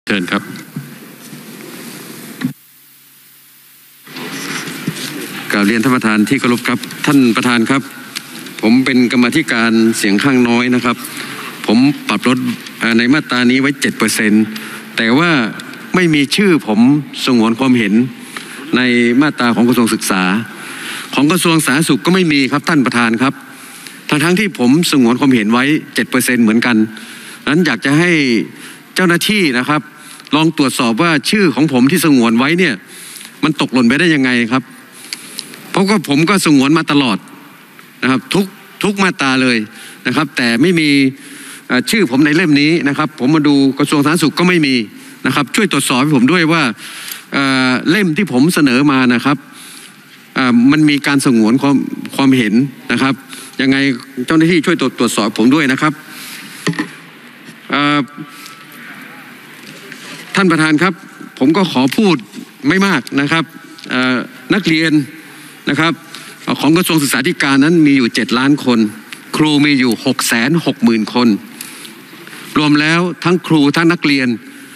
เชิญครับกราบเรียนท่านประธานที่เคารพครับท่านประธานครับผมเป็นกรรมาธิการเสียงข้างน้อยนะครับผมปรับลดในมาตรานี้ไว้ 7%แต่ว่าไม่มีชื่อผมสงวนความเห็นในมาตราของกระทรวงศึกษาของกระทรวงสาธารณสุขก็ไม่มีครับท่านประธานครับทั้งที่ผมสงวนความเห็นไว้ 7% เหมือนกันนั้นอยากจะให้เจ้าหน้าที่นะครับลองตรวจสอบว่าชื่อของผมที่สงวนไว้เนี่ยมันตกหล่นไปได้ยังไงครับเพราะว่าผมก็สงวนมาตลอดนะครับทุกมาตราเลยนะครับแต่ไม่มีชื่อผมในเล่มนี้นะครับผมมาดูกระทรวงสาธารณสุขก็ไม่มีนะครับช่วยตรวจสอบให้ผมด้วยว่าเล่มที่ผมเสนอมานะครับมันมีการสงวนความเห็นนะครับยังไงเจ้าหน้าที่ช่วยตรวจสอบผมด้วยนะครับท่านประธานครับผมก็ขอพูดไม่มากนะครับนักเรียนนะครับของกระทรวงศึกษาธิการนั้นมีอยู่7 ล้านคนครูมีอยู่ 660,000 คนรวมแล้วทั้งครูทั้งนักเรียน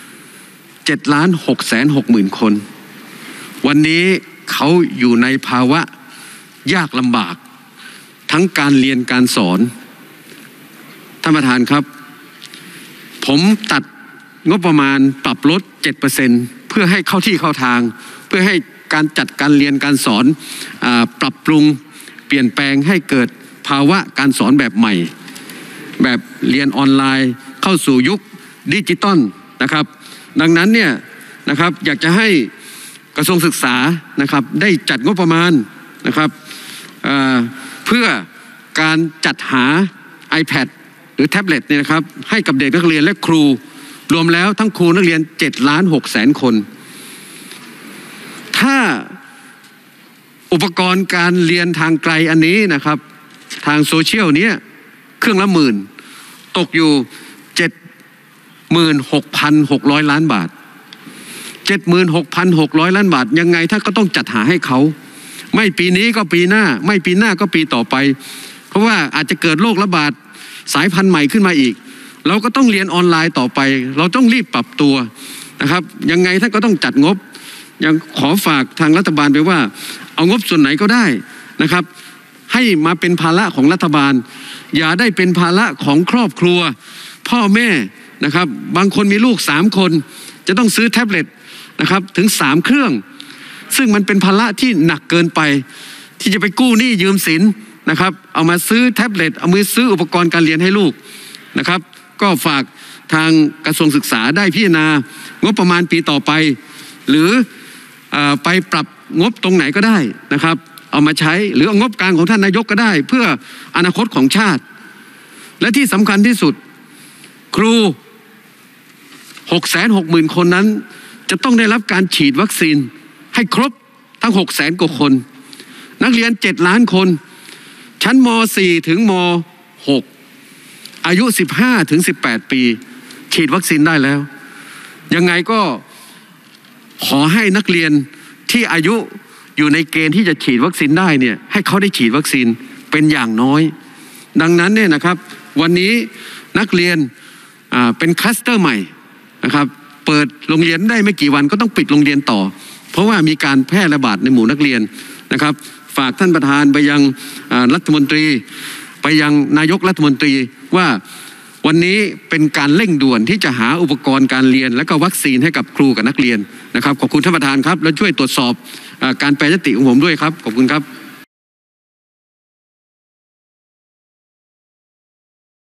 7,660,000 คนวันนี้เขาอยู่ในภาวะยากลำบากทั้งการเรียนการสอนท่านประธานครับผมตัดงบประมาณปรับลด 7% เพื่อให้เข้าที่เข้าทางเพื่อให้การจัดการเรียนการสอนปรับปรุงเปลี่ยนแปลงให้เกิดภาวะการสอนแบบใหม่แบบเรียนออนไลน์เข้าสู่ยุคดิจิตอลนะครับดังนั้นเนี่ยนะครับอยากจะให้กระทรวงศึกษานะครับได้จัดงบประมาณนะครับเพื่อการจัดหา iPad หรือแท็บเล็ตเนี่ยนะครับให้กับเด็กนักเรียนและครูรวมแล้วทั้งครูนักเรียน7,600,000 คนถ้าอุปกรณ์การเรียนทางไกลอันนี้นะครับทางโซเชียลนี้เครื่องละ10,000ตกอยู่ 76,600 ล้านบาท 76,600 ล้านบาทยังไงถ้าก็ต้องจัดหาให้เขาไม่ปีนี้ก็ปีหน้าไม่ปีหน้าก็ปีต่อไปเพราะว่าอาจจะเกิดโรคระบาดสายพันธุ์ใหม่ขึ้นมาอีกเราก็ต้องเรียนออนไลน์ต่อไปเราต้องรีบปรับตัวนะครับยังไงท่านก็ต้องจัดงบยังขอฝากทางรัฐบาลไปว่าเอางบส่วนไหนก็ได้นะครับให้มาเป็นภาระของรัฐบาลอย่าได้เป็นภาระของครอบครัวพ่อแม่นะครับบางคนมีลูก3 คนจะต้องซื้อแท็บเล็ตนะครับถึง3 เครื่องซึ่งมันเป็นภาระที่หนักเกินไปที่จะไปกู้หนี้ยืมสินนะครับเอามาซื้อแท็บเล็ตเอามือซื้ออุปกรณ์การเรียนให้ลูกนะครับก็ฝากทางกระทรวงศึกษาได้พิจารณางบประมาณปีต่อไปหรือไปปรับงบตรงไหนก็ได้นะครับเอามาใช้หรือเอางบกลางของท่านนายกก็ได้เพื่ออนาคตของชาติและที่สำคัญที่สุดครู 660,000 คนนั้นจะต้องได้รับการฉีดวัคซีนให้ครบทั้ง 600,000 กว่าคนนักเรียน7 ล้านคนชั้นม.4 ถึงม.6 อายุ15 ถึง 18 ปีฉีดวัคซีนได้แล้วยังไงก็ขอให้นักเรียนที่อายุอยู่ในเกณฑ์ที่จะฉีดวัคซีนได้เนี่ยให้เขาได้ฉีดวัคซีนเป็นอย่างน้อยดังนั้นเนี่ยนะครับวันนี้นักเรียนเป็นคลัสเตอร์ใหม่นะครับเปิดโรงเรียนได้ไม่กี่วันก็ต้องปิดโรงเรียนต่อเพราะว่ามีการแพร่ระบาดในหมู่นักเรียนนะครับฝากท่านประธานไปยังรัฐมนตรีไปยังนายกรัฐมนตรีว่าวันนี้เป็นการเร่งด่วนที่จะหาอุปกรณ์การเรียนและก็วัคซีนให้กับครูกับนักเรียนนะครับขอบคุณท่านประธานครับและช่วยตรวจสอบการแปรยติของผมด้วยครับขอบคุณครับ